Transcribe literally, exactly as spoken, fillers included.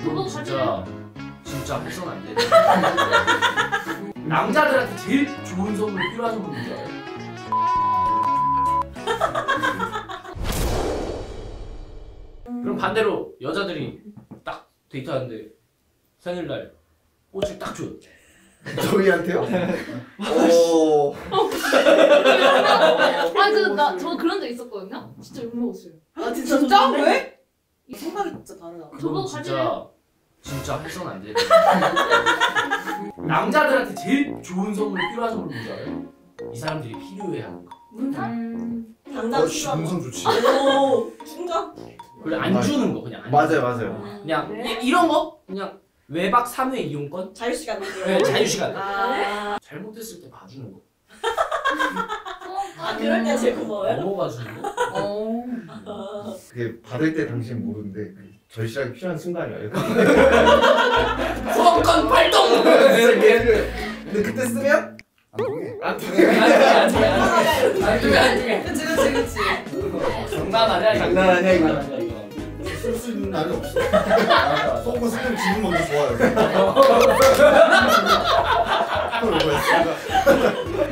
그건 진짜 진짜 해선 안 돼. 남자들한테 제일 좋은 선물 필요한 선물 뭔지 알아요? 그럼 반대로 여자들이 딱 데이트하는데 생일날 꽃을 딱 줘요. 저희한테요? 오. 아니 근데 나 저 그런 적 있었거든요. 진짜 욕 먹었어요. 아 진짜 진짜? 좋은데? 왜? 이 생각이 진짜 다르다. 그건 진짜 진짜 해선 안 돼. 남자들한테 제일 좋은 선물 필요한 선물 뭔지 알아요? 이 사람들이 필요해 하는 거. 문산? 당장 어, 필요한 거. 음성 좋지. 오 충격. 그래 안 주는 거 그냥. 안 맞아요, 맞아요. 그냥 이, 이런 거 그냥 외박 삼 회 이용권. 자유시간. 네, 자유시간. 아, 잘못됐을 때 봐주는 거. 아 그럴 때 제일 고마워요. 넘어가주는 거. 어. 아, 그게 받을 때 당신 모르는데 절실하게 필요한 순간이에요. 후원권 발동. 근데 그때 쓰면 안 통해. 안 통해. 안 통해. 안 통해. 안 통해. 안 통해. 그치 그치 그치. 장난 아니야. 이거. 장난 아니야, 이거. 장난 아니야, 이거. 쓸 수 있는 날이 없어. 속고 쓰면 기분 먼저 좋아요. 그걸 왜 쓰나?